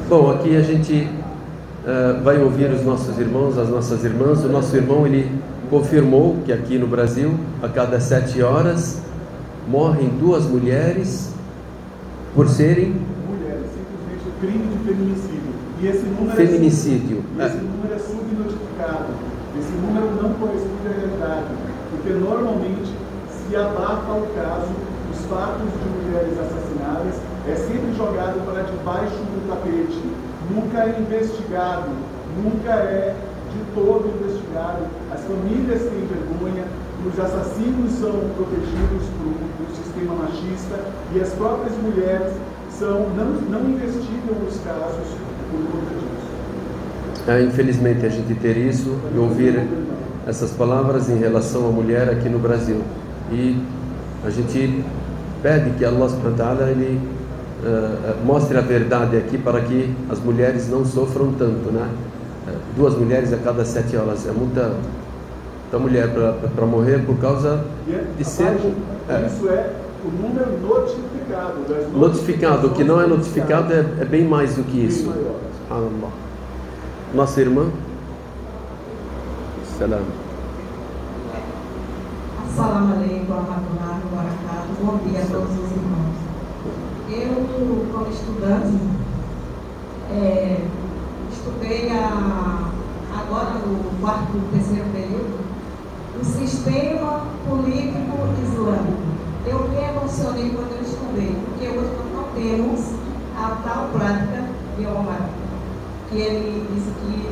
Bom, aqui a gente vai ouvir os nossos irmãos, as nossas irmãs. O nosso irmão, ele confirmou que aqui no Brasil, a cada 7 horas, morrem 2 mulheres por serem... Mulheres, simplesmente o crime de feminicídio. E esse número feminicídio. Esse número é subnotificado. Esse número não corresponde à realidade. Porque normalmente se abafa o caso, os fatos de mulheres assassinadas é sempre jogado para debaixo do tapete. Nunca é investigado, nunca é de todo investigado. As famílias têm vergonha, os assassinos são protegidos pelo sistema machista e as próprias mulheres não investigam os casos por conta disso. Infelizmente a gente ter isso e ouvir essas palavras em relação à mulher aqui no Brasil. E a gente pede que Allah subhanahu wa ta'ala ele mostre a verdade aqui para que as mulheres não sofram tanto, né? 2 mulheres a cada 7 horas é muita mulher para morrer por causa de ser... Isso é o número notificado. Notificado, o que não é notificado é bem mais do que isso. Subhanallah. Nossa irmã. Salam. Assalamu alaikum warahmatullahi wabarakatuh. Bom dia a todos os irmãos. Eu, como estudante, estudei agora no 3º período o sistema político islâmico. Eu me emocionei quando eu estudei, porque hoje nós não temos a tal prática de Omar, que ele disse que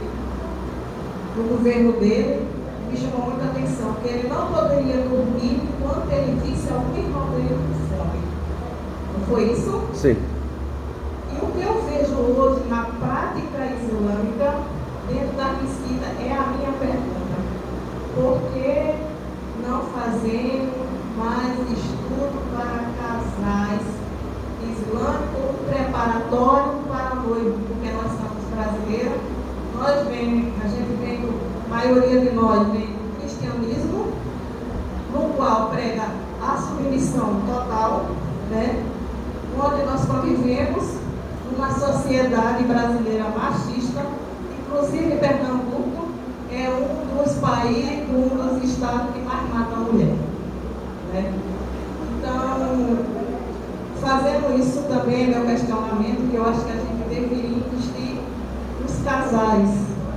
no governo dele me chamou muita atenção, que ele não poderia dormir enquanto ele visse algum irmão dele com fome. Não foi isso? Sim. E o que eu vejo hoje na prática islâmica, dentro da mesquita, é a minha pergunta. Por que não fazemos mais estudo para casais islâmicos preparatório para noivo? Porque nós somos brasileiros, a gente vem, a maioria de nós vem do cristianismo, no qual prega a submissão total, né? Onde nós convivemos numa sociedade brasileira machista, inclusive Pernambuco é um dos países, um dos estados que mais mata a mulher, né? Então, fazendo isso também é meu questionamento, que eu acho que a gente deveria investir nos casais,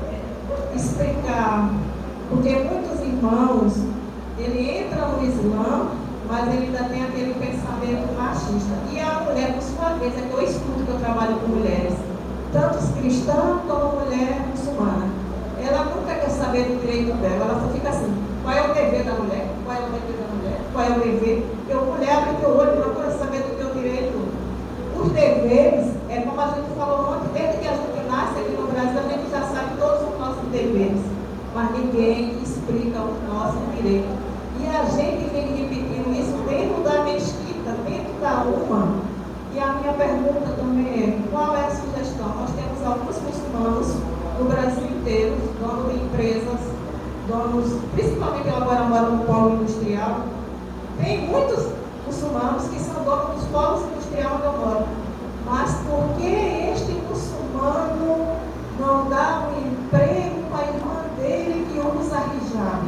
explicar, porque muitos irmãos, ele entra no Islã, mas ele ainda tem aquele pensamento machista. E a mulher, por sua vez, é que eu estudo, que eu trabalho com mulheres, tanto cristãs como mulher muçulmana. Ela nunca quer saber do direito dela, ela só fica assim: qual é o dever da mulher? Qual é o dever da mulher? Qual é o dever? Eu, mulher, abre teu olho, procura saber do teu direito. Os deveres, é como a gente falou ontem, desde que a gente nasce aqui no Brasil, a gente já sabe todos os nossos deveres, mas ninguém explica o nosso direito. E a gente vem repetindo isso dentro da mesquita, dentro da UMA. E a minha pergunta também é: qual é a sugestão? Nós temos alguns muçulmanos no Brasil inteiro, donos de empresas, principalmente eu agora moro no polo industrial. Tem muitos muçulmanos que são donos dos polos industriais onde eu moro. Mas por que este muçulmano não dá um emprego para a irmã dele que usa hijab?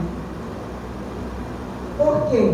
Por quê?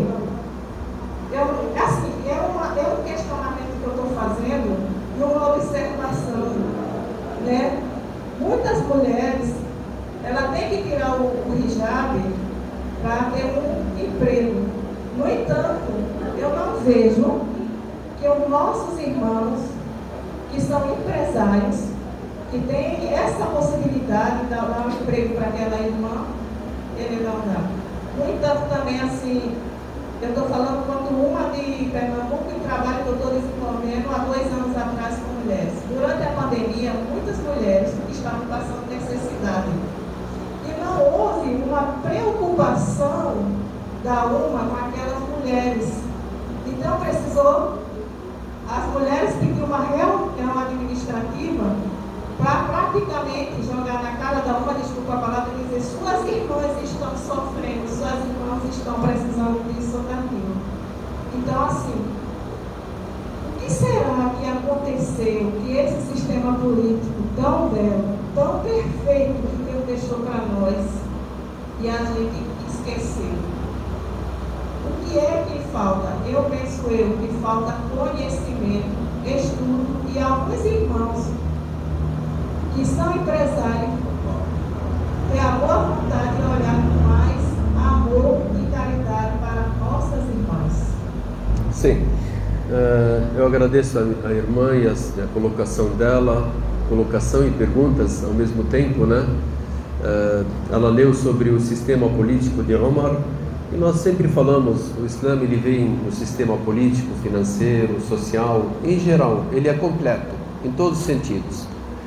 É um questionamento que eu estou fazendo e uma observação, né? Muitas mulheres, ela tem que tirar o hijab para ter um emprego. No entanto, eu não vejo que os nossos irmãos, que são empresários, que têm essa possibilidade de dar um emprego para aquela irmã, ele não dá. No entanto, também assim, eu estou falando quanto uma de Pernambuco em trabalho que eu estou desenvolvendo há 2 anos atrás com mulheres. Durante a pandemia, muitas mulheres estavam passando necessidade. E não houve uma preocupação da UMA com aquelas mulheres. Então precisou, as mulheres pediram uma reunião administrativa para praticamente jogar na cara da UMA, desculpa a palavra, e dizer: suas irmãs estão sofrendo, suas irmãs estão precisando disso ou daquilo. Então, assim, o que será que acontece aconteceu que esse sistema político tão belo, tão perfeito que Deus deixou para nós, e a gente esqueceu? O que é que falta? Eu penso que falta conhecimento, estudo, e alguns irmãos que são empresários têm a boa vontade de olhar com mais amor e caridade para nossas irmãs. Sim, eu agradeço a irmã e a colocação dela, colocação e perguntas ao mesmo tempo, né? Ela leu sobre o sistema político de Omar, e nós sempre falamos, o Islã ele vem no sistema político, financeiro, social, em geral, ele é completo, em todos os sentidos.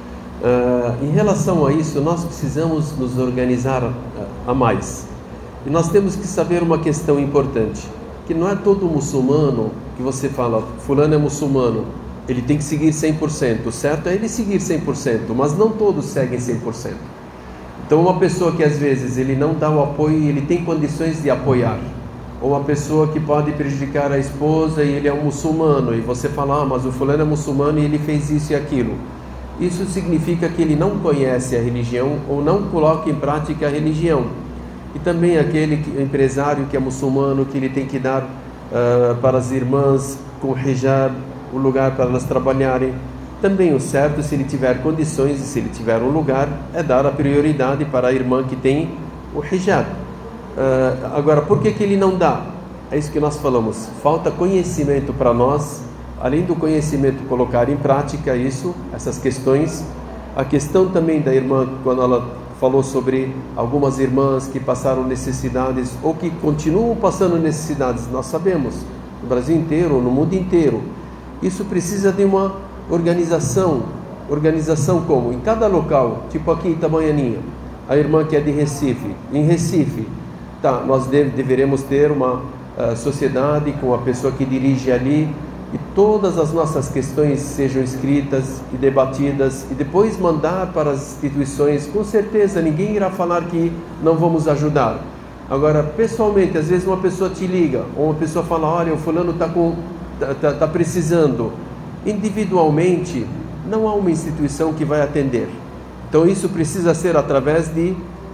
Em relação a isso, nós precisamos nos organizar a mais. E nós temos que saber uma questão importante, que não é todo muçulmano que você fala, fulano é muçulmano, ele tem que seguir 100%, o certo é ele seguir 100%, mas não todos seguem 100%. Então uma pessoa que às vezes ele não dá o apoio e ele tem condições de apoiar, ou uma pessoa que pode prejudicar a esposa e ele é um muçulmano, e você fala, mas o fulano é muçulmano e ele fez isso e aquilo. Isso significa que ele não conhece a religião ou não coloca em prática a religião. E também aquele empresário que é muçulmano, que ele tem que dar para as irmãs com hijab, o lugar para elas trabalharem. Também o certo, se ele tiver condições e se ele tiver um lugar, é dar a prioridade para a irmã que tem o hijab. Agora, por que ele não dá? É isso que nós falamos, falta conhecimento para nós, além do conhecimento, colocar em prática isso, essas questões. A questão também da irmã, quando ela falou sobre algumas irmãs que passaram necessidades ou que continuam passando necessidades, nós sabemos, no Brasil inteiro, no mundo inteiro, isso precisa de uma organização como? Em cada local, tipo aqui em Itabaianinha, a irmã que é de Recife, em Recife, tá, nós deveremos ter uma sociedade com a pessoa que dirige ali, e todas as nossas questões sejam escritas e debatidas e depois mandar para as instituições. Com certeza ninguém irá falar que não vamos ajudar. Agora, pessoalmente, às vezes uma pessoa te liga, ou uma pessoa fala, olha, o fulano está precisando. Individualmente, não há uma instituição que vai atender. Então isso precisa ser através de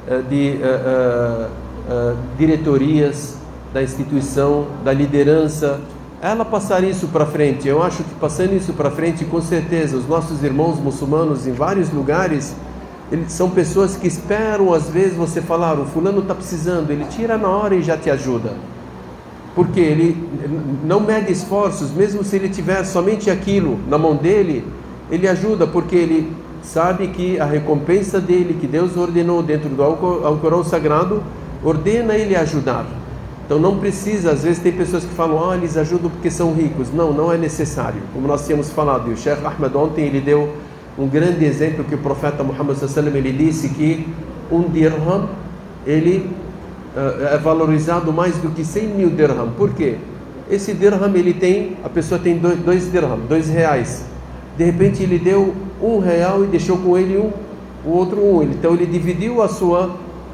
diretorias da instituição, da liderança, ela passar isso para frente. Eu acho que passando isso para frente, com certeza, os nossos irmãos muçulmanos em vários lugares, eles são pessoas que esperam, às vezes, você falar, o fulano está precisando, ele tira na hora e já te ajuda. Porque ele não mede esforços, mesmo se ele tiver somente aquilo na mão dele, ele ajuda, porque ele sabe que a recompensa dele, que Deus ordenou dentro do Alcorão Sagrado, ordena ele ajudar. Então não precisa, às vezes tem pessoas que falam, eles ajudam porque são ricos. Não, não é necessário. Como nós tínhamos falado, e o Sheikh Ahmed ontem, ele deu um grande exemplo que o profeta Muhammad sallallahu alaihi wasallam, ele disse que um dirham, ele é valorizado mais do que 100 mil dirham. Por quê? Esse dirham, a pessoa tem dois dirham, R$2. De repente ele deu R$1 e deixou com ele o outro um. Então ele dividiu a sua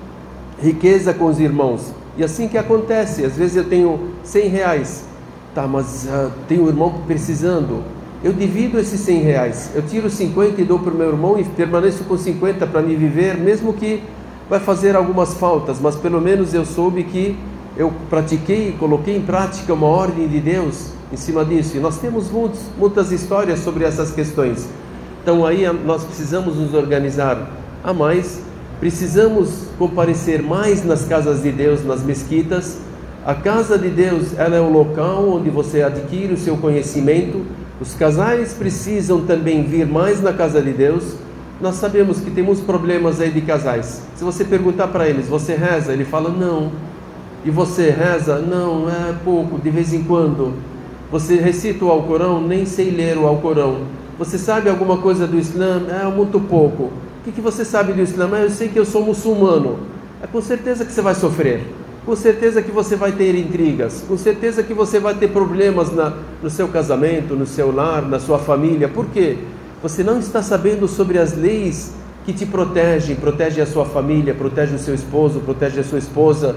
riqueza com os irmãos. E assim que acontece, às vezes eu tenho R$100, tá, mas tem um irmão precisando, eu divido esses R$100, eu tiro 50 e dou para o meu irmão e permaneço com 50 para me viver, mesmo que vai fazer algumas faltas, mas pelo menos eu soube que eu pratiquei, coloquei em prática uma ordem de Deus em cima disso, e nós temos muitas histórias sobre essas questões. Então aí nós precisamos nos organizar a mais. Precisamos comparecer mais nas casas de Deus, nas mesquitas. A casa de Deus, ela é o local onde você adquire o seu conhecimento. Os casais precisam também vir mais na casa de Deus. Nós sabemos que temos problemas aí de casais. Se você perguntar para eles, você reza? Ele fala, não. E você reza? Não, é pouco, de vez em quando. Você recita o Alcorão? Nem sei ler o Alcorão. Você sabe alguma coisa do Islã? É muito pouco. O que você sabe do Islã? Eu sei que eu sou muçulmano. É com certeza que você vai sofrer. Com certeza que você vai ter intrigas. Com certeza que você vai ter problemas no seu casamento, no seu lar, na sua família. Por quê? Você não está sabendo sobre as leis que te protegem. Protege a sua família, protege o seu esposo, protege a sua esposa.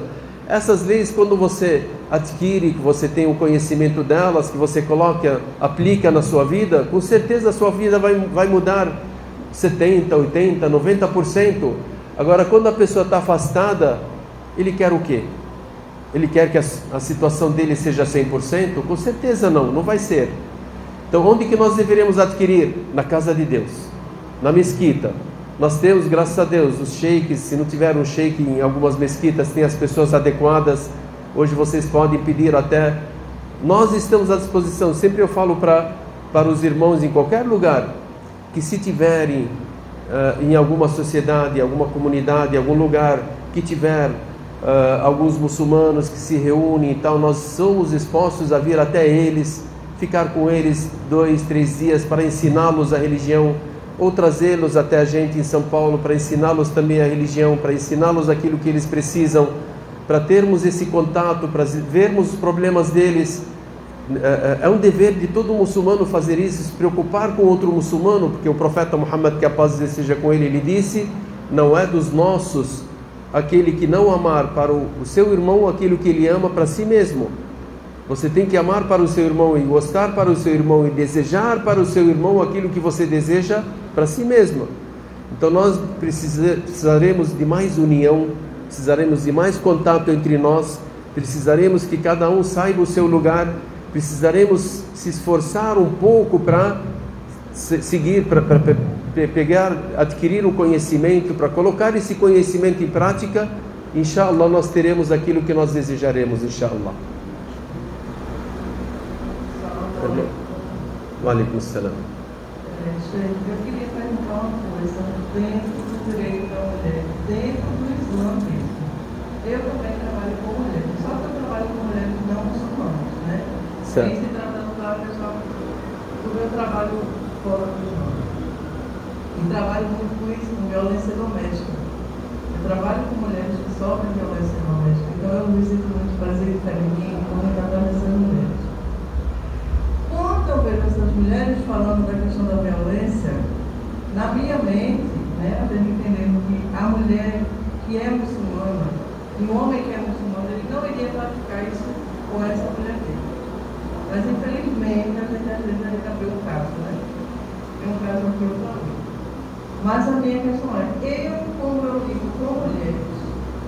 Essas leis, quando você adquire, que você tem o conhecimento delas, que você coloca, aplica na sua vida, com certeza a sua vida vai mudar 70%, 80%, 90%. Agora, quando a pessoa está afastada, ele quer o quê? Ele quer que a situação dele seja 100%? Com certeza não vai ser. Então, onde que nós deveríamos adquirir? Na casa de Deus, na mesquita. Nós temos, graças a Deus, os sheiks. Se não tiver um sheik em algumas mesquitas, tem as pessoas adequadas. Hoje vocês podem pedir até. Nós estamos à disposição. Sempre eu falo para os irmãos em qualquer lugar, que se tiverem em alguma sociedade, alguma comunidade, algum lugar que tiver alguns muçulmanos que se reúnem e tal, nós somos expostos a vir até eles, ficar com eles 2, 3 dias para ensiná-los a religião, ou trazê-los até a gente em São Paulo para ensiná-los também a religião, para ensiná-los aquilo que eles precisam, para termos esse contato, para vermos os problemas deles. É um dever de todo muçulmano fazer isso, se preocupar com outro muçulmano, porque o profeta Muhammad, que a paz de Deus seja com ele, ele disse: não é dos nossos aquele que não amar para o seu irmão aquilo que ele ama para si mesmo. Você tem que amar para o seu irmão e gostar para o seu irmão e desejar para o seu irmão aquilo que você deseja para si mesmo. Então nós precisaremos de mais união, precisaremos de mais contato entre nós, precisaremos que cada um saiba o seu lugar, precisaremos se esforçar um pouco para seguir, para pegar, adquirir um conhecimento, para colocar esse conhecimento em prática. Inshallah, nós teremos aquilo que nós desejaremos, inshallah. Wa alaikum salam. Eu queria perguntar uma coisa dentro do direito da mulher, dentro do Islã mesmo. Eu também trabalho com mulheres, só que eu trabalho com mulheres não muçulmanas, né? Certo. E se tratando da questão do meu trabalho fora do Islã. E trabalho muito com isso, com violência doméstica. Eu trabalho com mulheres que sofrem violência doméstica, então eu visito muito prazer feminino, como tratar dessas mulheres. Quando eu vejo essas mulheres falando da questão da violência, na minha mente, né, a gente entendendo que a mulher que é muçulmana e o homem que é muçulmano, ele não iria praticar isso com essa mulher dele. Mas infelizmente a gente às vezes ainda vê o caso, né? É um caso que eu falei. Mas a minha questão é, como eu digo com mulheres,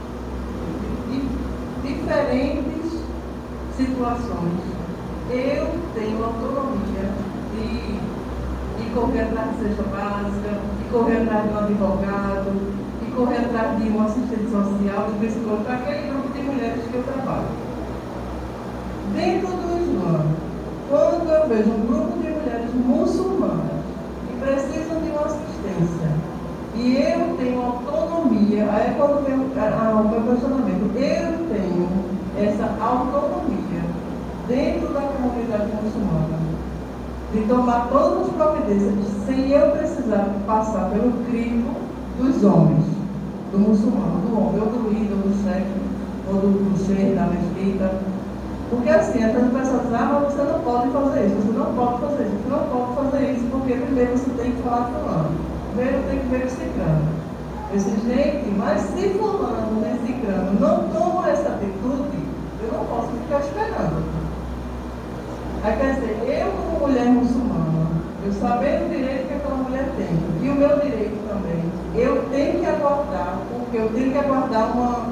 diferentes situações, eu tenho autonomia de correr atrás de cesta básica, de correr atrás de um advogado, de correr atrás de um assistente social, de psicólogo, para aquele grupo de mulheres que eu trabalho. Dentro do Islã, quando eu vejo um grupo de mulheres muçulmanas que precisam de uma assistência, e eu tenho autonomia, aí é quando vem o meu questionamento, eu tenho essa autonomia dentro da comunidade muçulmana, de tomar todas as providências, sem eu precisar passar pelo crivo dos homens, do muçulmano, do homem, ou do ídolo, do chefe, ou do sheikh da mesquita. Porque assim, a gente pensa assim, mas você não pode fazer isso, você não pode fazer isso, você não pode fazer isso, porque primeiro você tem que falar fulano, primeiro tem que ver o ciclano. Esse gente, mas se fulano, nem ciclano, não toma essa atitude, eu não posso ficar esperando. Aí quer dizer, eu como mulher muçulmana, eu sabendo o direito que aquela mulher tem, e o meu direito também, eu tenho que aguardar, porque eu tenho que aguardar uma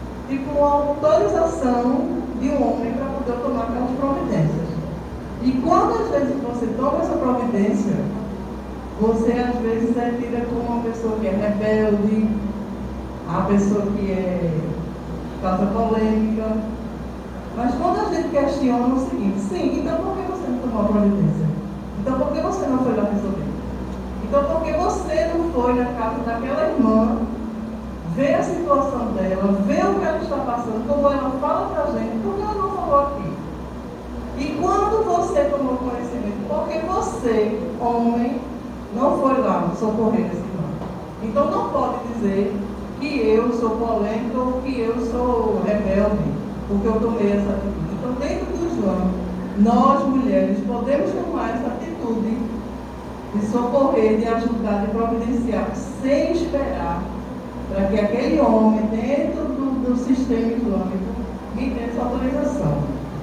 autorização de um homem para poder tomar aquelas providências. E quando às vezes você toma essa providência, você às vezes é tida como uma pessoa que é rebelde, a pessoa que causa polêmica. Mas quando a gente questiona o seguinte, sim, então por que você não tomou a providência? Então por que você não foi lá resolver? Então por que você não foi na casa daquela irmã, ver a situação dela, ver o que ela está passando, como ela fala para a gente, por que ela não falou aqui? E quando você tomou conhecimento, por que você, homem, não foi lá socorrer esse irmão? Então não pode dizer que eu sou polêmica ou que eu sou rebelde, porque eu tomei essa atitude. Então, dentro do Islã, nós, mulheres, podemos tomar essa atitude de socorrer, de ajudar, de providenciar, sem esperar para que aquele homem, dentro do sistema islâmico e tem essa autorização.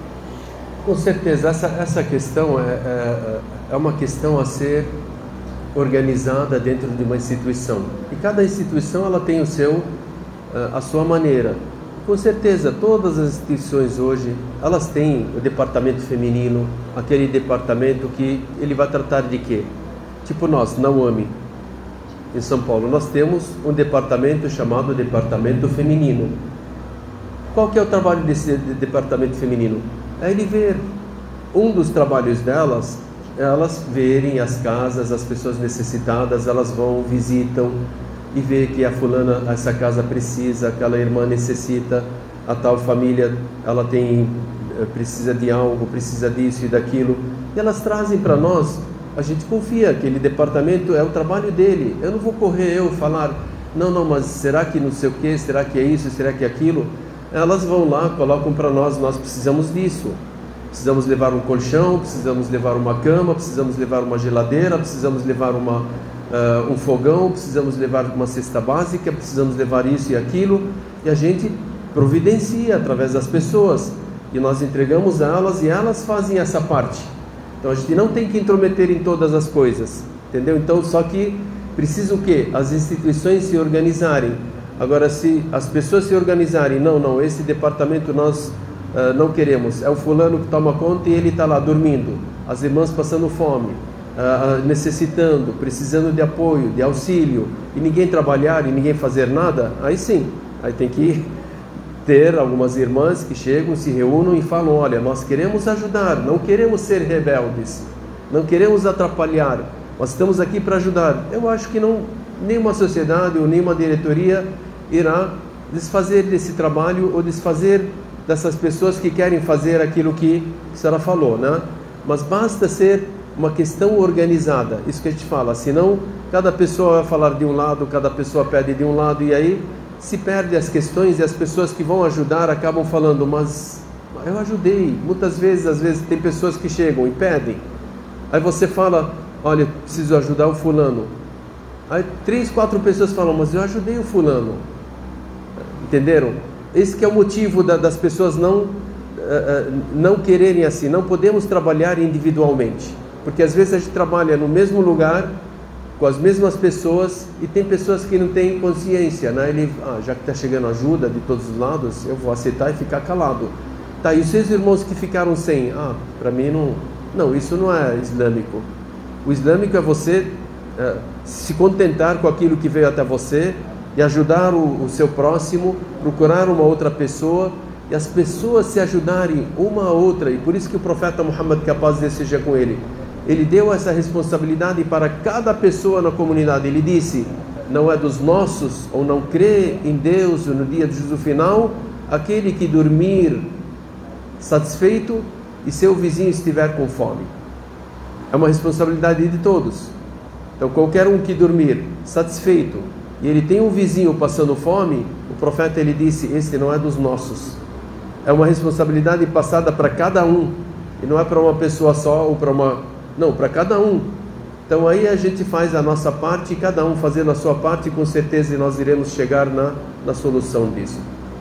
Com certeza, essa questão é uma questão a ser organizada dentro de uma instituição. E cada instituição ela tem a sua maneira. Com certeza, todas as instituições hoje, elas têm o departamento feminino, aquele departamento que ele vai tratar de quê? Tipo nós, na UAMI, em São Paulo, nós temos um departamento chamado Departamento Feminino. Qual que é o trabalho desse departamento feminino? É ele ver. Um dos trabalhos delas, elas verem as casas, as pessoas necessitadas, elas vão, visitam e vê que a fulana, essa casa precisa, aquela irmã necessita, a tal família, ela precisa de algo, precisa disso e daquilo. E elas trazem para nós, a gente confia, aquele departamento é o trabalho dele. Eu não vou correr, falar, não, mas será que não sei o que, será que é isso, será que é aquilo? Elas vão lá, colocam para nós precisamos disso. Precisamos levar um colchão, precisamos levar uma cama, precisamos levar uma geladeira, precisamos levar um fogão, precisamos levar uma cesta básica, precisamos levar isso e aquilo. E a gente providencia através das pessoas. E nós entregamos a elas e elas fazem essa parte. Então a gente não tem que intrometer em todas as coisas. Entendeu? Então só que precisa o quê? As instituições se organizarem. Agora, se as pessoas se organizarem, não, esse departamento nós não queremos, é o fulano que toma conta e ele está lá dormindo, as irmãs passando fome, necessitando, precisando de apoio, de auxílio, e ninguém trabalhar e ninguém fazer nada, aí sim, aí tem que ter algumas irmãs que chegam, se reúnem e falam, olha, nós queremos ajudar, não queremos ser rebeldes, não queremos atrapalhar, nós estamos aqui para ajudar. Eu acho que nenhuma sociedade ou nenhuma diretoria irá desfazer desse trabalho ou desfazer dessas pessoas que querem fazer aquilo que a senhora falou, né? Mas basta ser uma questão organizada, isso que a gente fala, senão cada pessoa vai falar de um lado, cada pessoa pede de um lado, e aí se perde as questões e as pessoas que vão ajudar acabam falando, mas eu ajudei. Muitas vezes, às vezes tem pessoas que chegam e pedem, aí você fala, olha, preciso ajudar o fulano, aí 3, 4 pessoas falam, mas eu ajudei o fulano. Entenderam? Esse que é o motivo das pessoas não quererem assim. Não podemos trabalhar individualmente, porque às vezes a gente trabalha no mesmo lugar, com as mesmas pessoas, e tem pessoas que não têm consciência, né? Já que está chegando ajuda de todos os lados, eu vou aceitar e ficar calado. Tá, e os seus irmãos que ficaram sem? Para mim não, isso não é islâmico. O islâmico é você se contentar com aquilo que veio até você, e ajudar o seu próximo, procurar uma outra pessoa, e as pessoas se ajudarem uma a outra. E por isso que o profeta Muhammad, que a paz de Deus seja com ele deu essa responsabilidade para cada pessoa na comunidade. Ele disse, não é dos nossos, ou não crê em Deus no dia do juízo final, aquele que dormir satisfeito e seu vizinho estiver com fome. É uma responsabilidade de todos. Então qualquer um que dormir satisfeito e ele tem um vizinho passando fome, o profeta ele disse, esse não é dos nossos. É uma responsabilidade passada para cada um, e não é para uma pessoa só ou para cada um. Então aí a gente faz a nossa parte, e cada um fazendo a sua parte, com certeza nós iremos chegar na solução disso.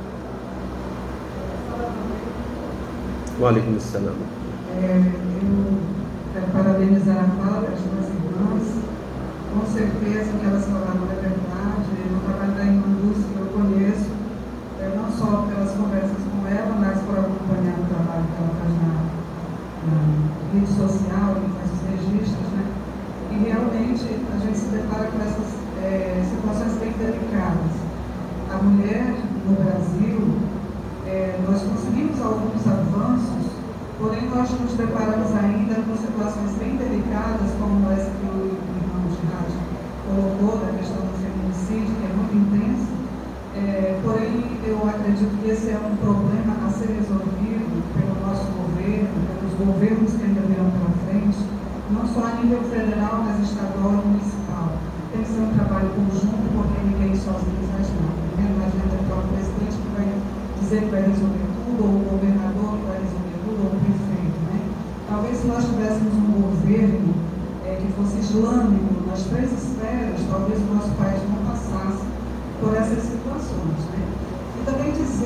Wa alaikum assalam. Eu quero parabenizar a fala das duas irmãs. Com certeza que elas falaram a verdade. No trabalho da irmã Dulce, que eu conheço, não só pelas conversas com ela, mas por acompanhar o trabalho que ela faz na rede social, que faz os registros, né? E realmente a gente se depara com essas situações bem delicadas. A mulher no Brasil, nós conseguimos alguns avanços, porém nós nos deparamos ainda com situações bem delicadas, como essa que o irmão de rádio colocou, da questão do feminicídio, que é muito intensa. Porém, eu acredito que esse é um problema a ser resolvido pelo nosso governo, pelos governos que ainda virão pela frente, não só a nível federal, mas estadual e municipal. Tem que ser um trabalho conjunto, porque ninguém sozinho faz nada. Não adianta ter um presidente que vai dizer que vai resolver tudo, ou o governador que vai resolver tudo, ou o prefeito, né? Talvez se nós tivéssemos um governo que fosse islâmico nas 3 esferas, talvez o nosso país não passasse por essas situações, né? E também dizer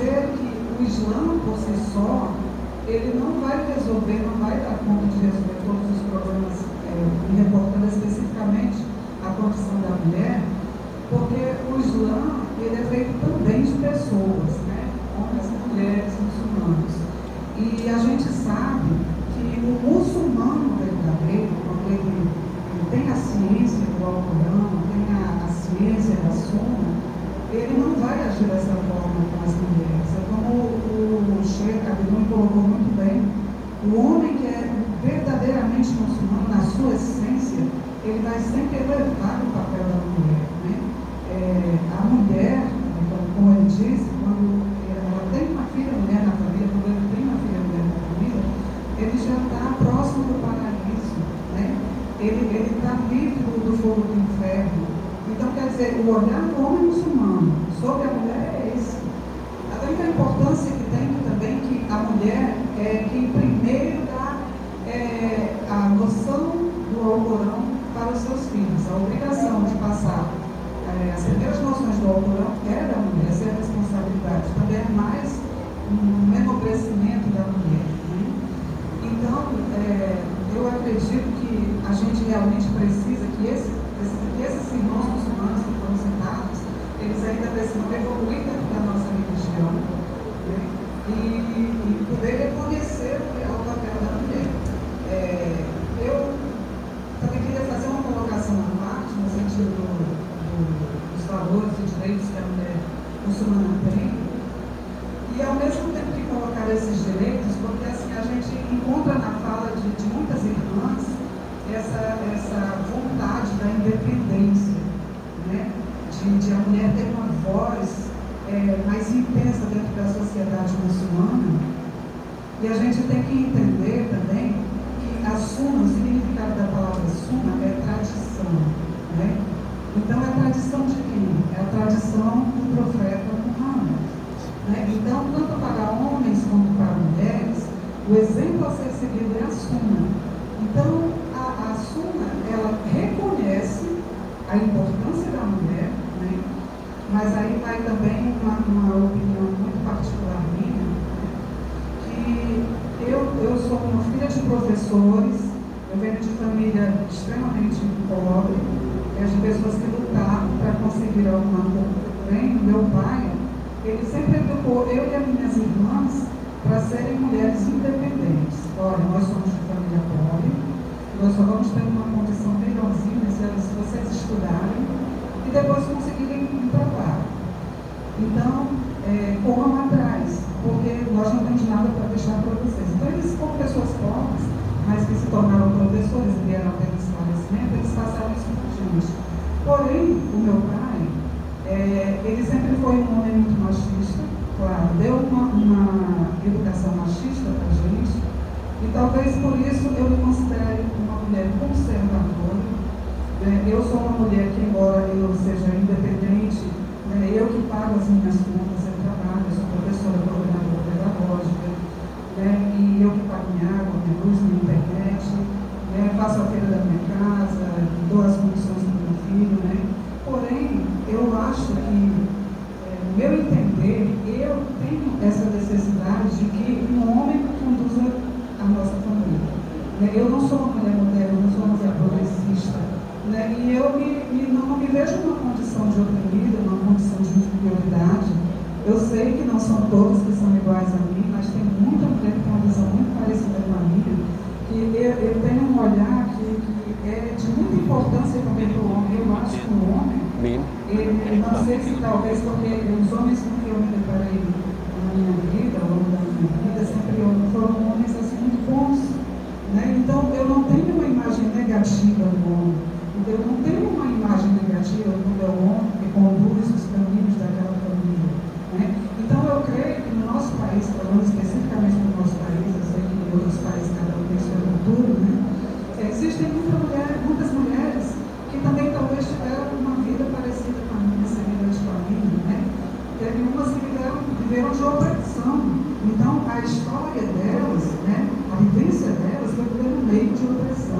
Islã, por si só, ele não vai resolver, não vai dar conta de resolver todos os problemas, me reportando especificamente a condição da mulher, porque o Islã, ele é feito também de pessoas, né? Homens e mulheres muçulmanos. E a gente sabe que o muçulmano verdadeiro, quando ele tem a ciência do Alcorão, tem a ciência da Sunna, ele não vai agir dessa forma com as mulheres. É como o Sheikh Abdul colocou muito bem, o homem que é verdadeiramente muçulmano, na sua essência, ele vai sempre elevar o papel da mulher, né? A mulher, como ele disse, quando ela tem uma filha mulher na família, quando ele tem uma filha mulher na família, ele já está próximo do paraíso, né? Ele está livre do fogo do inferno. Então, quer dizer, o olhar do homem muçulmano sobre a mulher é esse. Além da importância que tem também que a mulher é quem primeiro dá a noção do Alcorão para os seus filhos. A obrigação de passar as primeiras noções do Alcorão é da mulher, essa é a responsabilidade. Também é mais um enobrecimento da mulher, né? Então, eu acredito que a gente realmente precisa que esses irmãos muçulmanos que foram citados, eles ainda precisam evoluir dentro da nossa religião, né? E poder reconhecer o real papel da mulher. Eu também queria fazer uma colocação à parte, no sentido dos valores e direitos que a mulher muçulmana tem, e ao mesmo tempo que colocar esses direitos, porque assim a gente encontra na fala de muitas irmãs essa vontade da independência, né? De a mulher ter uma voz mais intensa dentro da sociedade muçulmana. E a gente tem que entender também que a Sunna, o significado da palavra Sunna é tradição, né? Então é a tradição de quem? É a tradição do profeta Muhammad, né? Então, tanto para homens como para mulheres, o exemplo a ser seguido é a Sunna. Então, a Sunna, ela reconhece a importância da mulher, né? Mas aí vai também uma opinião muito particular minha, que eu sou uma filha de professores, eu venho de família extremamente pobre, de pessoas que lutaram para conseguir alguma coisa. Porém, meu pai, ele sempre educou eu e as minhas irmãs para serem mulheres independentes. Olha, nós somos de família pobre, nós só vamos ter uma condição melhorzinha se vocês estudarem e depois conseguirem um trabalho. Então, corram atrás, porque nós não temos nada para deixar para vocês. Então, eles, como pessoas pobres, mas que se tornaram professores e vieram ter esclarecimento, eles passaram isso para a gente. Porém, o meu pai, ele sempre foi um homem muito machista, claro, deu uma educação machista para a gente, e talvez por isso eu me considere uma mulher conservadora. Eu sou uma mulher que, embora eu seja independente, eu que pago as minhas contas, eu trabalho, eu sou professora, coordenadora pedagógica, e eu que pago minha água, minha luz, minha internet, faço a feira da minha casa, dou as condições para o meu filho, Porém, eu acho que, no meu entender, eu tenho essa necessidade de que um homem conduza a nossa família. Eu não sou uma mulher moderna, eu não sou uma mulher progressista, e eu não me vejo numa condição de oprimida, numa condição de inferioridade. Eu sei que não são todas que são iguais a mim, mas tem muita mulher que tem uma visão muito parecida com a minha, que eu tenho um olhar que é de muita importância também para o homem. Eu acho que o homem, ele não sei se talvez porque os homens com que eu me deparei na minha vida, ao longo da minha vida, sempre foram homens assim muito bons, Então eu não tenho uma imagem negativa do homem. Eu não tenho uma imagem negativa do meu homem que conduz os caminhos daquela família, Então eu creio que no nosso país, falando especificamente no nosso país, eu sei que em outros países cada um tem sua cultura, existem muitas mulheres que também talvez tiveram uma vida parecida com a minha, semelhante com a minha, Teve umas que viveram de opressão. Então a história delas, a vivência delas foi viver no meio de opressão,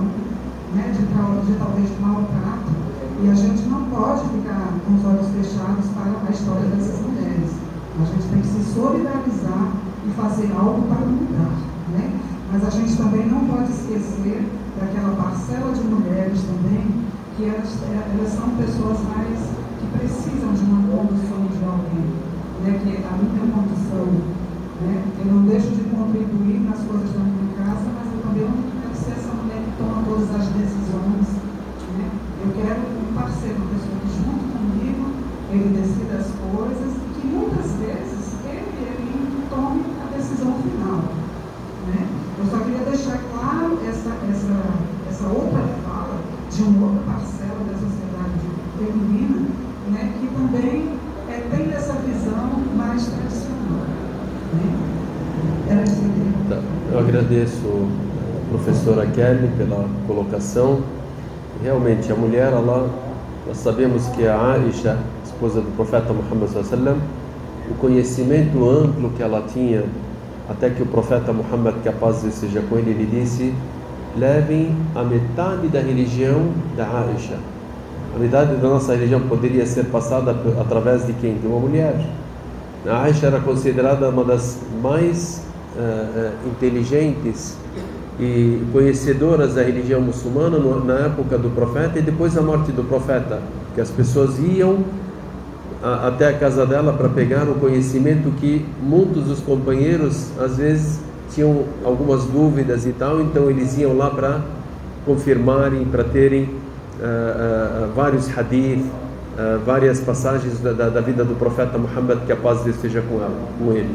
de talvez de maltrato. E a gente não pode ficar com os olhos fechados para a história dessas mulheres. A gente tem que se solidarizar e fazer algo para mudar, né? Mas a gente também não pode esquecer daquela parcela de mulheres também, que elas são pessoas mais que precisam de uma condução de alguém, né? Que a minha condição, né? Eu não deixo de contribuir nas coisas da minha casa, mas eu também não quero ser essa mulher que toma todas as decisões, né? Eu quero um parceiro, uma pessoa que junto comigo, ele decida as coisas e que muitas vezes ele tome a decisão final, né? Eu só queria deixar claro essa outra fala de uma outra parcela da sociedade feminina, né, que também tem essa visão mais tradicional, né? Era isso aqui. Eu agradeço a professora Kelly pela colocação. Realmente, a mulher, nós sabemos que a Aisha, esposa do profeta Muhammad sallallahu alaihi wasallam, o conhecimento amplo que ela tinha, até que o profeta Muhammad, que a paz seja com ele, ele disse: levem a metade da religião da Aisha. A metade da nossa religião poderia ser passada através de quem? De uma mulher. A Aisha era considerada uma das mais inteligentes e conhecedoras da religião muçulmana na época do profeta e depois da morte do profeta, que as pessoas iam até a casa dela para pegar o conhecimento que muitos dos companheiros às vezes tinham algumas dúvidas e tal, então eles iam lá para confirmarem, para terem vários hadith, várias passagens da vida do profeta Muhammad, que a paz de Deus esteja com ele.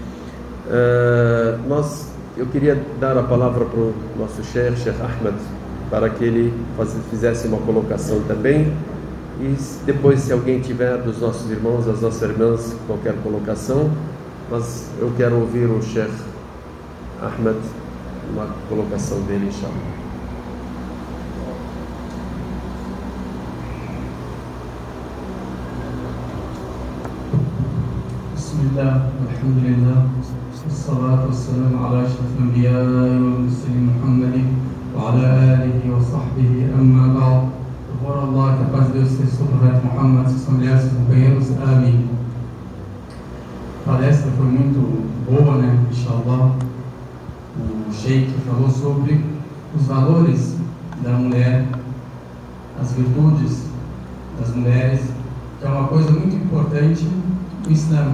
Eu queria dar a palavra para o nosso Sheikh Ahmed, para que ele fizesse uma colocação também. E depois, se alguém tiver dos nossos irmãos, das nossas irmãs, qualquer colocação, mas eu quero ouvir o Sheikh Ahmed, uma colocação dele, inshallah. Bismillah, alhamdulillah, wassalatu wassalamu ala ashrafil anbiya wal mursalin Muhammadin wa ala alihi wa sahbihi, amma ba'd. Por Allah, que a paz de Deus seja sobre o profeta Muhammad, seus familiares, seus companheiros, amém. A palestra foi muito boa, né? Inshallah. O Sheikh falou sobre os valores da mulher, as virtudes das mulheres, que é uma coisa muito importante no Islã.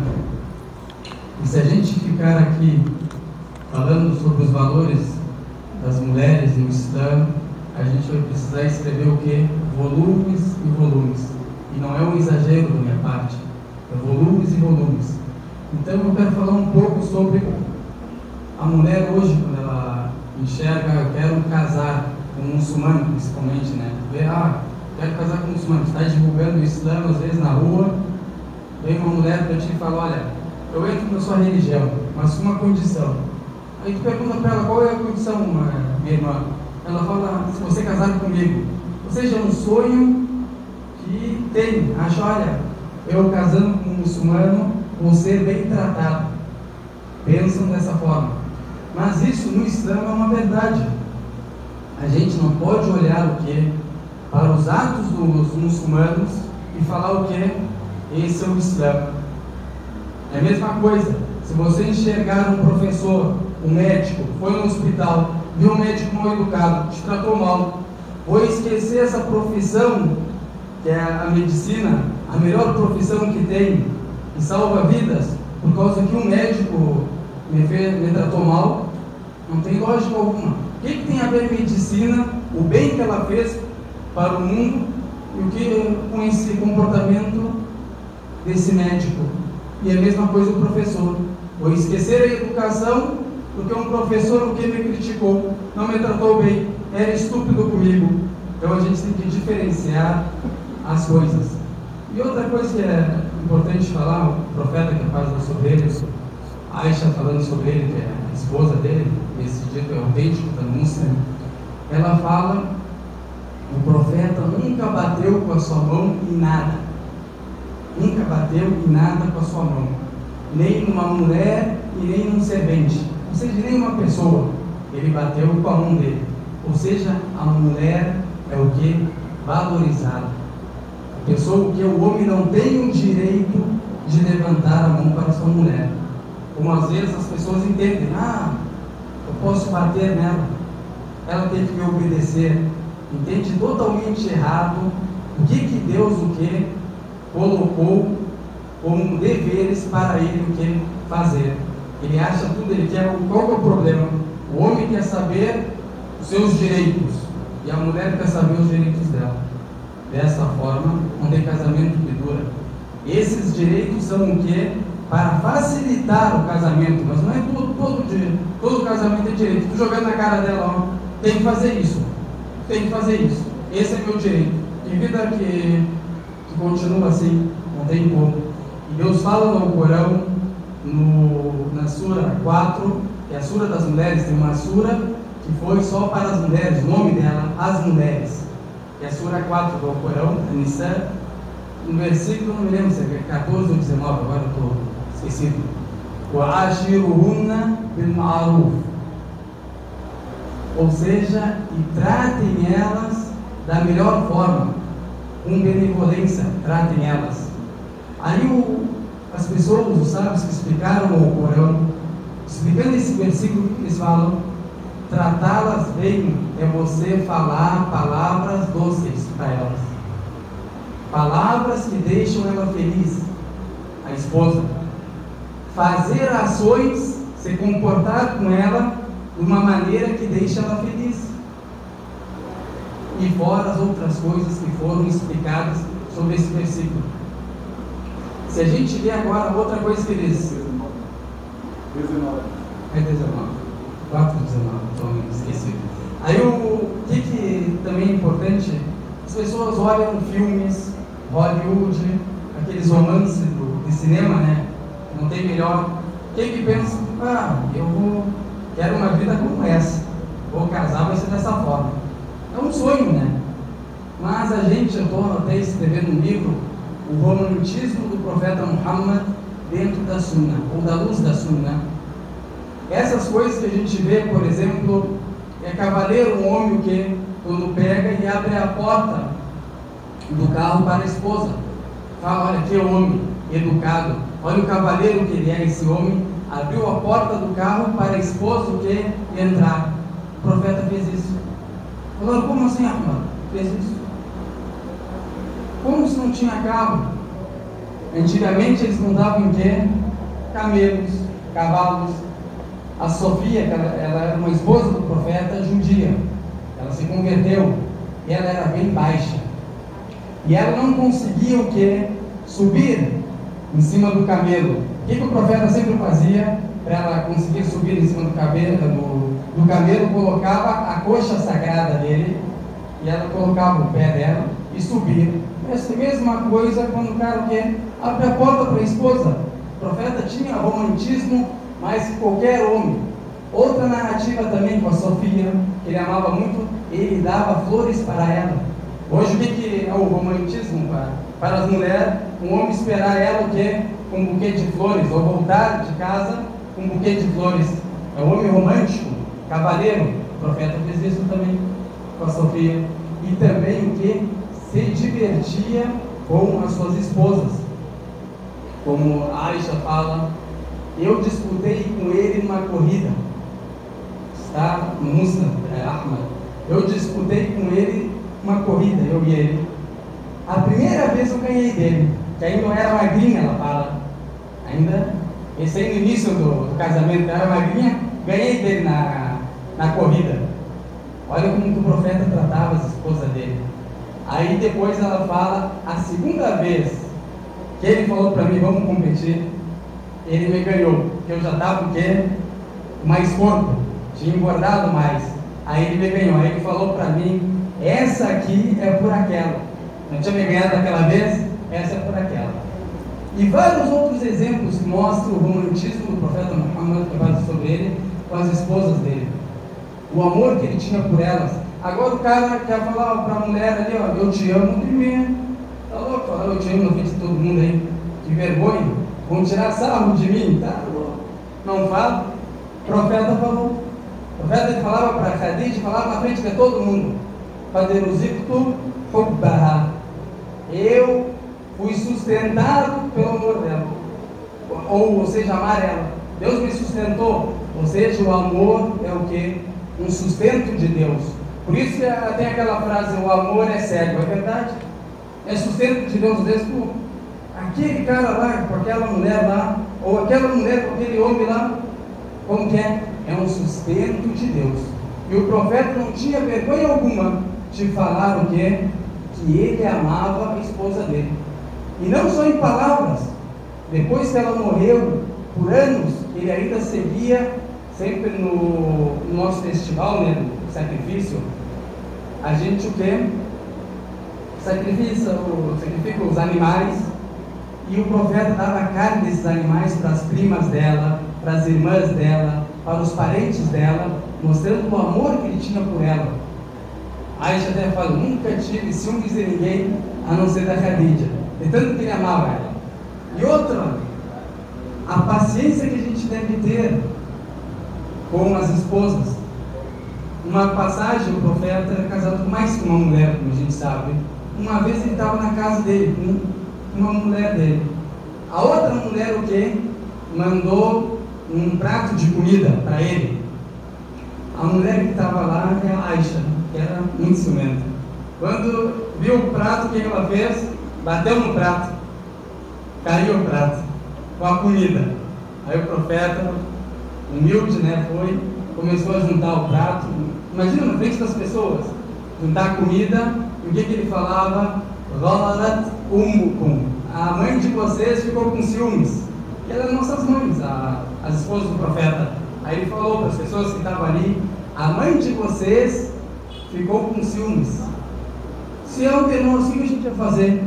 E se a gente ficar aqui falando sobre os valores das mulheres no Islã, a gente vai precisar escrever o quê? Volumes e volumes. E não é um exagero da minha parte, é volumes e volumes. Então eu quero falar um pouco sobre a mulher hoje, quando ela enxerga: eu quero casar com um muçulmano, principalmente, né? Quero casar com um muçulmano. Está divulgando o Islã, às vezes na rua, vem uma mulher para ti e fala: olha, eu entro na sua religião, mas com uma condição. Aí tu pergunta para ela: qual é a condição, minha irmã? Ela fala: se você casar comigo. Ou seja, é um sonho que tem. Acha: olha, eu casando com um muçulmano vou ser bem tratado. Pensam dessa forma. Mas isso no Islã é uma verdade. A gente não pode olhar o quê? Para os atos dos muçulmanos e falar o quê? Esse é o Islã. É a mesma coisa. Se você enxergar um professor, um médico, foi no hospital, viu um médico mal educado, te tratou mal, vou esquecer essa profissão, que é a medicina, a melhor profissão que tem, que salva vidas, por causa que um médico me tratou mal? Não tem lógica alguma. O que tem a ver medicina, o bem que ela fez para o mundo, e o que com esse comportamento desse médico? E a mesma coisa o professor. Vou esquecer a educação, porque um professor o que me criticou, não me tratou bem, era estúpido comigo. Então a gente tem que diferenciar as coisas. E outra coisa que é importante falar, o profeta, que é a paz Deus sobre ele, Aisha falando sobre ele, que é a esposa dele, esse dito é autêntico da Muslim, ela fala: o profeta nunca bateu com a sua mão em nada. Nunca bateu em nada com a sua mão. Nem numa mulher e nem num servente. Ou seja, nem uma pessoa. Ele bateu com a mão dele. Ou seja, a mulher é o que? Valorizada. A pessoa, o que? O homem não tem o direito de levantar a mão para sua mulher. Como às vezes as pessoas entendem, eu posso bater nela, ela tem que me obedecer. Entende totalmente errado o que Deus colocou como deveres para ele o que fazer. Ele acha tudo, ele quer. Qual que é o problema? O homem quer saber os seus direitos e a mulher quer saber os direitos dela. Dessa forma, não tem casamento que dura. Esses direitos são o quê? Para facilitar o casamento, mas não é todo casamento é direito. Tu jogando na cara dela, tem que fazer isso, tem que fazer isso, esse é meu direito. Que vida que continua assim, não tem como. E Deus fala no Corão, na Sura 4, que é a Sura das Mulheres, tem uma Sura que foi só para as mulheres, o nome dela, as mulheres, que é a Sura 4 do Corão, Nisa, no versículo, não me lembro se é 14 ou 19, agora eu estou esquecido. وَعَاشِرُهُنَّ بِالْمَعْرُوفِ, ou seja, e tratem elas da melhor forma, com benevolência, tratem elas. Aí as pessoas, os sábios que explicaram o Corão, explicando esse versículo, eles falam: tratá-las bem é você falar palavras doces para elas, palavras que deixam ela feliz, a esposa. Fazer ações, se comportar com ela de uma maneira que deixa ela feliz. E fora as outras coisas que foram explicadas sobre esse versículo. Se a gente vê agora outra coisa que eles... 19. É 19. 4:19, estou esquecido. Aí o que também é importante, as pessoas olham filmes, Hollywood, aqueles romances de cinema, né? Não tem melhor. Quem que pensa, quero uma vida como essa, vou casar, vai ser dessa forma. É um sonho, né? Mas a gente, eu estou até escrevendo um livro, o romantismo do profeta Muhammad dentro da Sunna, ou da luz da Sunna. Essas coisas que a gente vê, por exemplo, é cavaleiro, um homem que quando pega e abre a porta do carro para a esposa, fala: olha que homem educado, olha o cavaleiro que ele é, esse homem abriu a porta do carro para a esposa que entrar. O profeta fez isso. Falaram: como assim, Ahmad? Fez isso? Como se não tinha carro? Antigamente eles montavam em quê? Camelos, cavalos. A Sofia, ela era uma esposa do profeta judia, ela se converteu e ela era bem baixa e ela não conseguia o quê? Subir em cima do camelo. O que o profeta sempre fazia para ela conseguir subir em cima do camelo? Colocava a coxa sagrada dele e ela colocava o pé dela e subia. Essa mesma coisa quando o cara abre a porta para a esposa. O profeta tinha romantismo mais que qualquer homem. Outra narrativa também com a Sofia, que ele amava muito, ele dava flores para ela. Hoje o que é o romantismo para as mulheres? Um homem esperar ela com um buquê de flores, ou voltar de casa com um buquê de flores. É um homem romântico, cavaleiro. O profeta fez isso também com a Sofia. E também se divertia com as suas esposas. Como a Aisha fala: eu disputei com ele numa corrida. Está no Muslim, Ahmad. Eu disputei com ele uma corrida, eu e ele. A primeira vez eu ganhei dele, que ainda não era magrinha, ela fala. Ainda, esse aí no início do casamento, era magrinha, ganhei dele na corrida. Olha como o profeta tratava as esposas dele. Aí depois ela fala: a segunda vez que ele falou para mim, vamos competir, ele me ganhou, porque eu já estava mais forte, tinha engordado mais. Aí ele me ganhou, aí ele falou para mim: essa aqui é por aquela, não tinha me ganhado daquela vez, essa é por aquela. E vários outros exemplos que mostram o romantismo do profeta Muhammad, que fala sobre ele, com as esposas dele, o amor que ele tinha por elas. Agora o cara quer falar para a mulher ali: eu te amo primeiro. Tá louco? Falar eu te amo na frente de todo mundo aí, que vergonha, vão tirar sarro de mim, tá louco? Não fala. O profeta falou. O profeta falava para Khadija, falava na frente de todo mundo: Faderuziktu hubbaha, eu fui sustentado pelo amor dela, ou seja, amar ela. Deus me sustentou. Ou seja, o amor é o quê? Um sustento de Deus. Por isso que tem aquela frase, o amor é cego, é verdade? É sustento de Deus. Às vezes, pô, aquele cara lá, com aquela mulher lá, ou aquela mulher com aquele homem lá, como que é? É um sustento de Deus. E o profeta não tinha vergonha alguma de falar o quê? Que ele amava a esposa dele. E não só em palavras. Depois que ela morreu, por anos, ele ainda seguia, sempre no nosso festival, né, do sacrifício, a gente o quê? Sacrifica os animais, e o profeta dava a carne desses animais para as primas dela, para as irmãs dela, para os parentes dela, mostrando o amor que ele tinha por ela. Aisha até fala, nunca tive ciúmes de ninguém, a não ser da Khadija, de tanto que ele amava ela. E outra, a paciência que a gente deve ter com as esposas. Uma passagem, o profeta era casado com mais que uma mulher, como a gente sabe. Uma vez ele estava na casa dele, com uma mulher dele. A outra mulher, o quê? Mandou um prato de comida para ele. A mulher que estava lá é a Aisha, que era muito ciumenta. Quando viu o prato, o que ela fez? Bateu no prato. Caiu o prato com a comida. Aí o profeta, humilde, né, começou a juntar o prato. Imagina na frente das pessoas, juntar a comida. E o que ele falava? Gharat ummukum. A mãe de vocês ficou com ciúmes. Que eram nossas mães, as esposas do profeta. Aí ele falou para as pessoas que estavam ali: a mãe de vocês ficou com ciúmes. Se é o que nós, o que a gente vai fazer?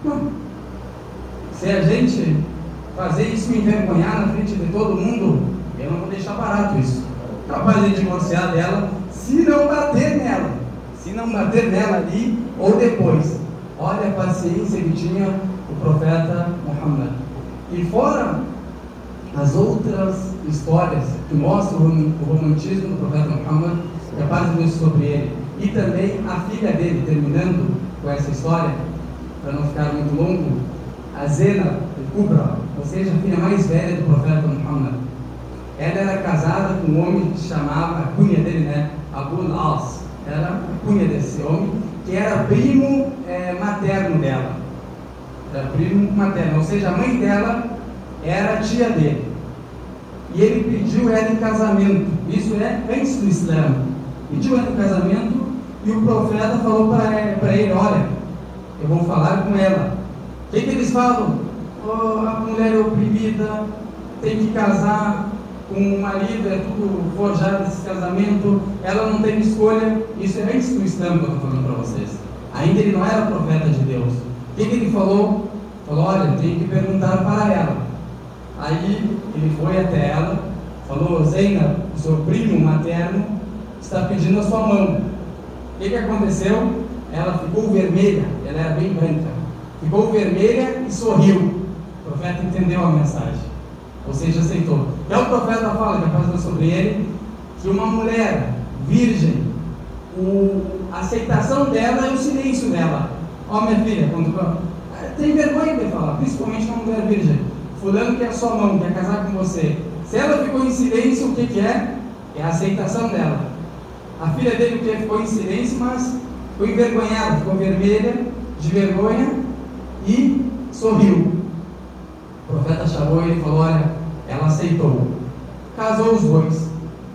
Se a gente fazer isso, me envergonhar na frente de todo mundo, eu não vou deixar barato isso. Capaz de divorciar dela, se não bater nela. Se não bater nela ali ou depois. Olha a paciência que tinha o profeta Muhammad. E fora as outras histórias que mostram o romantismo do profeta Muhammad, que a paz de Deus sobre ele, e também a filha dele, terminando com essa história, para não ficar muito longo, a Zena al-Kubra, ou seja, a filha mais velha do profeta Muhammad. Ela era casada com um homem que chamava, a cunha dele, né, Abu al-As, era a cunha desse homem, que era primo materno dela. Era primo materno, ou seja, a mãe dela era a tia dele. E ele pediu ela em casamento. Isso é antes do Islã. Pediu ela em casamento e o profeta falou para ele: olha, eu vou falar com ela. O que eles falam? Oh, a mulher é oprimida, tem que casar com o marido, é tudo forjado esse casamento, ela não tem escolha. Isso é antes do Islã que eu estou falando para vocês. Ainda ele não era profeta de Deus. O que ele falou? Falou: olha, tem que perguntar para ela. Aí ele foi até ela, falou: Zeina, o seu primo materno está pedindo a sua mão. O que aconteceu? Ela ficou vermelha, ela era bem branca, ficou vermelha e sorriu. O profeta entendeu a mensagem, ou seja, aceitou. Então o profeta fala, que a paz está sobre ele, que uma mulher virgem, a aceitação dela é o silêncio dela. Ó, minha filha, tem vergonha de falar, principalmente uma mulher virgem. Fulano quer a sua mão, quer casar com você. Se ela ficou em silêncio, o que é? É a aceitação dela. A filha dele ficou em silêncio, mas ficou envergonhada, ficou vermelha, de vergonha, e sorriu. O profeta chamou ele e falou: olha, ela aceitou. Casou os dois.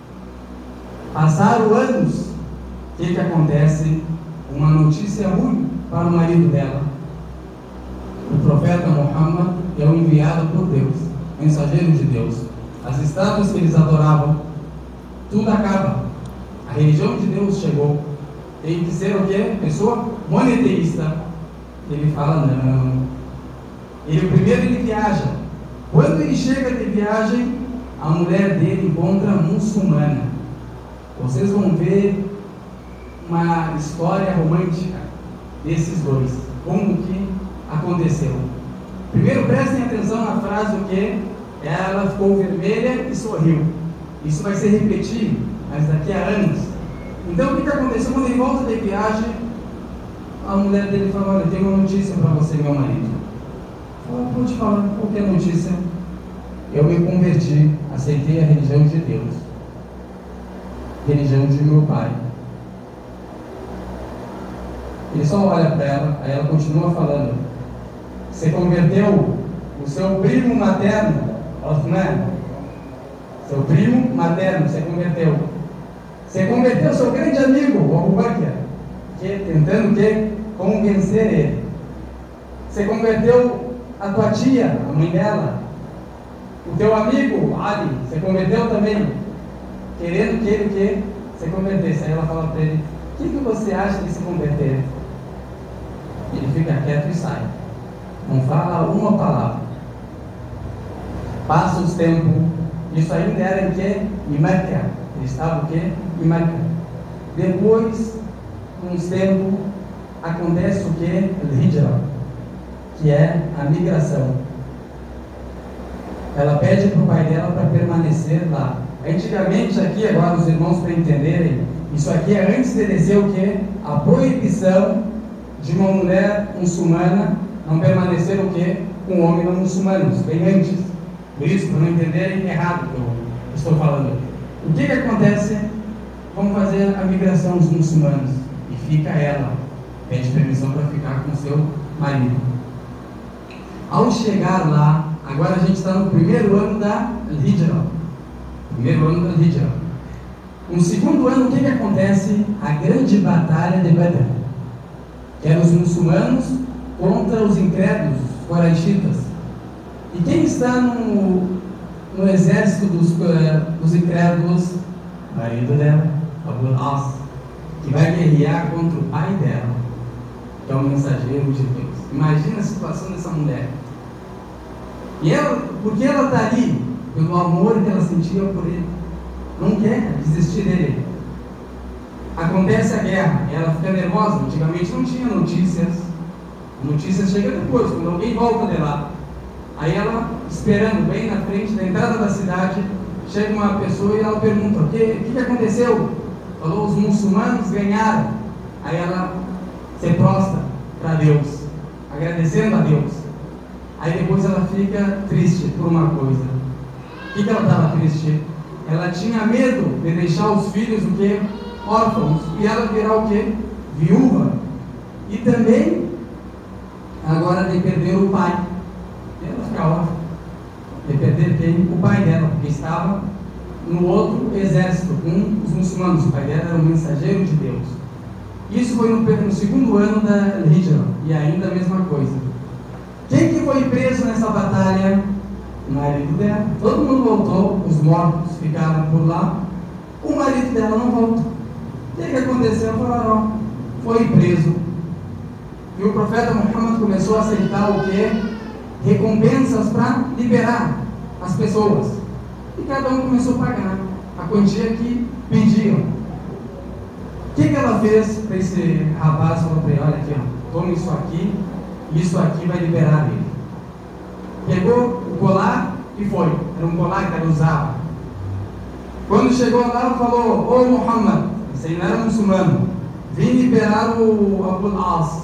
Passaram anos. O que acontece? Uma notícia ruim para o marido dela. O profeta Muhammad é o enviado por Deus, mensageiro de Deus. As estátuas que eles adoravam, tudo acaba. A religião de Deus chegou. Tem que ser o quê? Pessoa monoteísta. Ele fala: não. Primeiro ele viaja. Quando ele chega de viagem, a mulher dele encontra muçulmana. Vocês vão ver uma história romântica desses dois. Como que aconteceu? Primeiro prestem atenção na frase, o que? Ela ficou vermelha e sorriu. Isso vai se repetir, mas daqui a anos. Então o que aconteceu? Quando ele volta de viagem, a mulher dele falou: olha, tenho uma notícia para você, meu marido. Ela pode falar qualquer notícia. eu me converti, aceitei a religião de Deus, religião de meu pai. Ele só olha para ela, aí ela continua falando: você converteu o seu primo materno? Ela falou: não é? Seu primo materno, você converteu. Você converteu seu grande amigo, o Abu Bakr, tentando o quê? Convencer ele. Você converteu a tua tia, a mãe dela. O teu amigo, Ali, você converteu também, querendo que ele que se convertesse. Aí ela fala para ele: o que você acha de se converter? Ele fica quieto e sai. Não fala uma palavra. Passa os tempos. Isso ainda era em quê? Em Meca. Ele estava o quê? Em Meca. Depois, uns tempos, acontece o quê? Al-Hijra, que é a migração. Ela pede para o pai dela para permanecer lá. Antigamente aqui, agora os irmãos para entenderem, isso aqui é antes de descer o quê? A proibição de uma mulher muçulmana não permanecer o quê? Com um homem não muçulmano, bem antes. Por isso, para não entenderem errado o que eu estou falando. O que acontece? Vamos fazer a migração dos muçulmanos. E fica ela, pede permissão para ficar com seu marido. Ao chegar lá, agora a gente está no primeiro ano da Hijra. Primeiro ano da Hijra. No segundo ano, o que acontece? A grande batalha de Badr, que eram os muçulmanos contra os incrédulos, os quraishitas. E quem está no exército dos incrédulos? O marido dela, Abu al-As, que vai guerrear contra o pai dela, que é o mensageiro de Deus. Imagina a situação dessa mulher. E ela, porque ela está ali, pelo amor que ela sentia por ele, não quer desistir dele. Acontece a guerra, ela fica nervosa. Antigamente não tinha notícias. Notícias chegam depois, quando alguém volta de lá. Aí ela, esperando bem na frente da entrada da cidade, chega uma pessoa e ela pergunta: o que aconteceu? Falou: os muçulmanos ganharam. Aí ela se prostra para Deus, agradecendo a Deus. Aí depois ela fica triste por uma coisa. O que ela estava triste? Ela tinha medo de deixar os filhos o quê? Órfãos, e ela virar o quê? Viúva. E também agora de perder o pai. Ela fica órfã. De perder quem? O pai dela, porque estava no outro exército com os muçulmanos. O pai dela era um mensageiro de Deus. Isso foi no segundo ano da Hijra. E ainda a mesma coisa. Quem que foi preso nessa batalha? O marido dela. Todo mundo voltou, os mortos ficaram por lá. O marido dela não voltou. O que aconteceu? Falaram: foi preso. E o profeta Muhammad começou a aceitar o quê? Recompensas para liberar as pessoas. E cada um começou a pagar a quantia que pediam. O que ela fez para esse rapaz? Falou para ele: olha aqui, ó, toma isso aqui vai liberar ele. Pegou o colar e foi. Era um colar que ela usava. Quando chegou lá, ela falou: ô Muhammad, esse aí não era muçulmano, vim liberar o Abu al-As.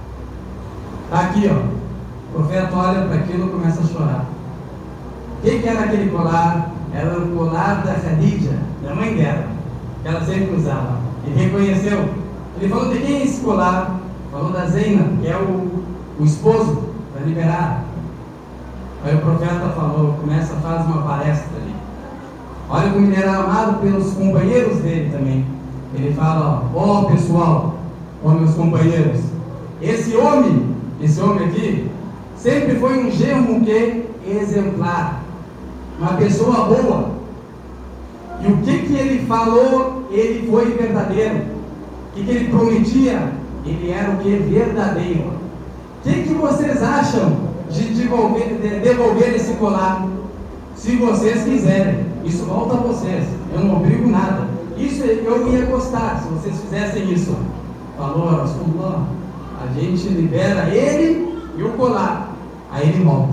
Está aqui, ó. O profeta olha para aquilo e começa a chorar. O que era aquele colar? Era o colar da Khadija, da mãe dela, que ela sempre usava. Ele reconheceu. Ele falou: de quem é esse colar? Falou da Zainab, que é o esposo, para liberar. Aí o profeta falou, faz uma palestra ali. Olha como ele era amado pelos companheiros dele também. Ele fala: ó pessoal, ó meus companheiros, esse homem aqui sempre foi um genro que exemplar, uma pessoa boa. E o que ele falou, ele foi verdadeiro. O que ele prometia, ele era o que? Verdadeiro. O que vocês acham de devolver esse colar? Se vocês quiserem, isso volta a vocês, eu não obrigo nada. Isso eu ia gostar se vocês fizessem isso. Falou Rasulullah: a gente libera ele e o colar. Aí ele volta.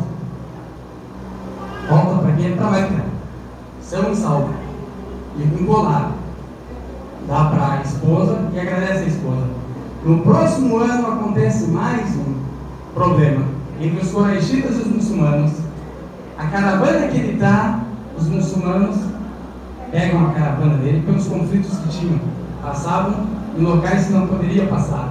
Volta para quem? Para Meca. São e salvo. E com colar. Dá para a esposa e agradece a esposa. No próximo ano acontece mais um problema entre os quraishitas e os muçulmanos. A caravana que ele está, os muçulmanos pegam a caravana dele pelos conflitos que tinham, passavam em locais que não poderia passar.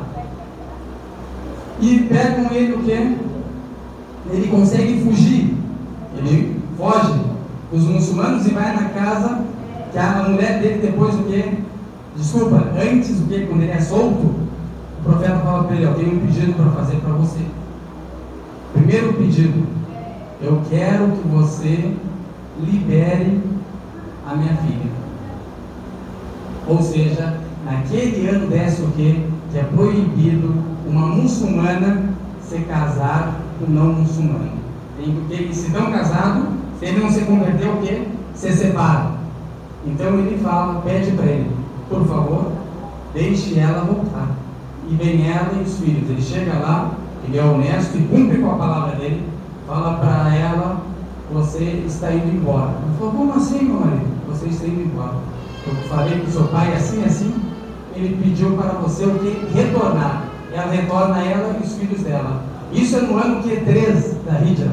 E pegam ele o quê? Ele consegue fugir. Ele foge dos muçulmanos e vai na casa que a mulher dele depois o quê? Desculpa, antes o quê? Quando ele é solto, o profeta fala para ele: eu tenho um pedido para fazer para você. Primeiro pedido: eu quero que você libere a minha filha. Ou seja, naquele ano desce o quê? Que é proibido uma muçulmana se casar com um não muçulmano. Porque eles se estão casados, se ele não se converter, o quê? Se separa. Então ele fala, pede para ele: por favor, deixe ela voltar. E vem ela e os filhos. Ele chega lá, ele é honesto e cumpre com a palavra dele. Fala para ela: você está indo embora. Ela falou: como assim, meu marido? Você está indo embora. Eu falei com o seu pai assim, assim. Ele pediu para você o que? Retornar. Ela retorna, ela e os filhos dela. Isso é no ano que 3 da Hijra.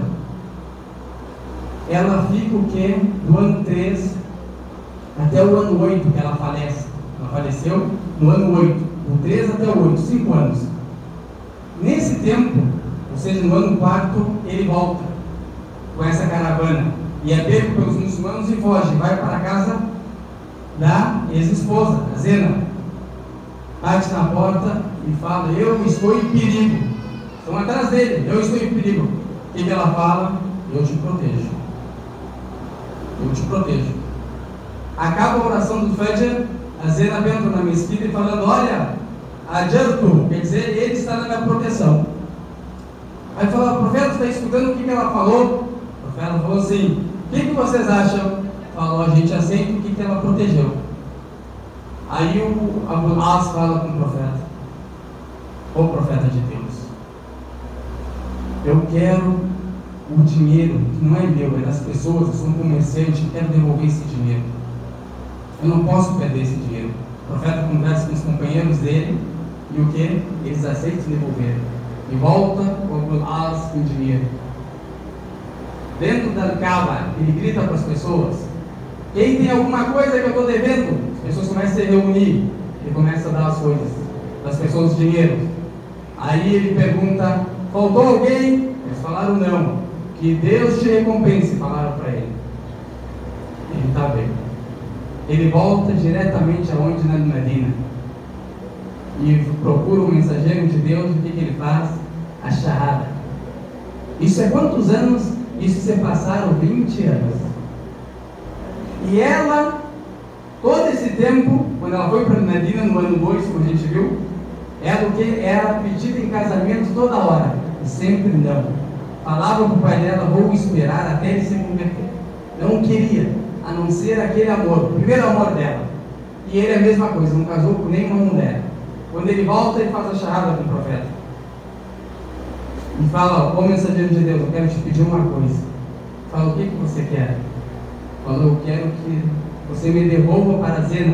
Ela fica o que? Do ano 3 até o ano 8 que ela falece. Ela faleceu no ano 8, do 3 até o 8, 5 anos. Nesse tempo, ou seja, no ano 4, ele volta com essa caravana e é pego pelos muçulmanos e foge, vai para a casa da ex-esposa, a Zena. Bate na porta e fala: eu estou em perigo. Estão atrás dele: eu estou em perigo. O que ela fala? Eu te protejo. Eu te protejo. Acaba a oração do Fajr, a Zena entra na mesquita e falando: olha, Ajartu, quer dizer, ele está na minha proteção. Aí fala: o profeta está escutando o que ela falou? O profeta falou assim: o que vocês acham? Falou: a gente aceita o que ela protegeu. Aí o Abu As fala com o profeta: ô profeta de Deus, eu quero o dinheiro que não é meu, é das pessoas, eu sou um comerciante, eu quero devolver esse dinheiro. Eu não posso perder esse dinheiro. O profeta conversa com os companheiros dele e o que? Eles aceitam devolver. E volta com o Abu As com o dinheiro. Dentro da Kaaba, ele grita para as pessoas: quem tem alguma coisa que eu estou devendo? As pessoas começam a se reunir. Ele começa a dar as coisas das pessoas, dinheiro. Aí ele pergunta: faltou alguém? Eles falaram: não. Que Deus te recompense, falaram para ele. Ele está bem. Ele volta diretamente aonde? Na Medina. E procura um mensageiro de Deus. O que ele faz? A Shahada. Isso é quantos anos? Isso se passaram 20 anos. E ela, todo esse tempo, quando ela foi para Medina no ano 2, como a gente viu, ela o que? Era pedida em casamento toda hora. E sempre não. Falava para o pai dela: vou esperar até ele se converter. Não queria, a não ser aquele amor, o primeiro amor dela. E ele é a mesma coisa, não casou com nenhuma mulher. Quando ele volta, ele faz a charada com o profeta. E fala: ó mensageiro de Deus, eu quero te pedir uma coisa. Fala: o que você quer? Falou: eu quero que você me devolva para Zena.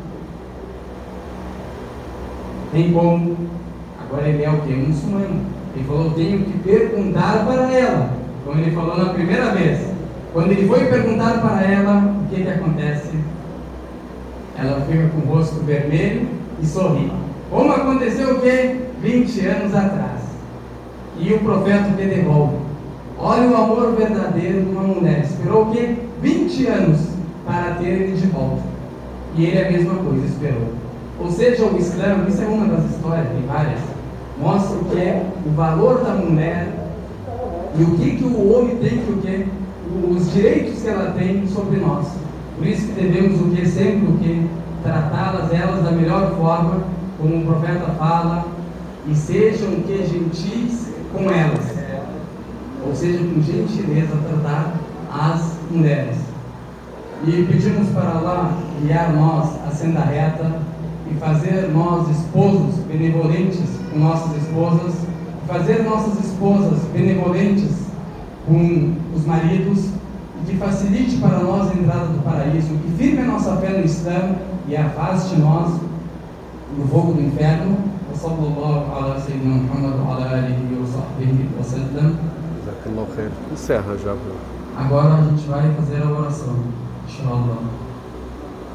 Tem como? Agora ele é o que? Um muçulmano. Ele falou: eu tenho que perguntar para ela. Como ele falou na primeira vez. Quando ele foi perguntar para ela, o que acontece? Ela fica com o rosto vermelho e sorri. Como aconteceu o que? 20 anos atrás. E o profeta que devolve. Olha o amor verdadeiro de uma mulher. Esperou o quê? 20 anos para ter ele de volta. E ele a mesma coisa, esperou. Ou seja, o Islã, isso é uma das histórias, tem várias, mostra o que é o valor da mulher e o que o homem tem, que o que? Os direitos que ela tem sobre nós. Por isso que devemos o que? Sempre o que? Tratá-las, elas da melhor forma, como o profeta fala, e sejam o que? Gentis com elas. Ou seja, com gentileza tratar as mulheres. E pedimos para Allah guiar nós a senda reta e fazer nós esposos benevolentes com nossas esposas, fazer nossas esposas benevolentes com os maridos, e que facilite para nós a entrada do paraíso, que firme a nossa fé no Islã e afaste nós do fogo do inferno. Sallallahu ala sayyidina Muhammad wa ala alihi wa sahbihi wa sallam. Jazakallahu khair. Encerra já, Bruno. Agora a gente vai fazer a oração, inshallah.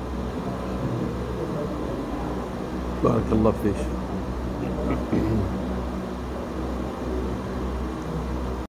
Barakallahu fiik.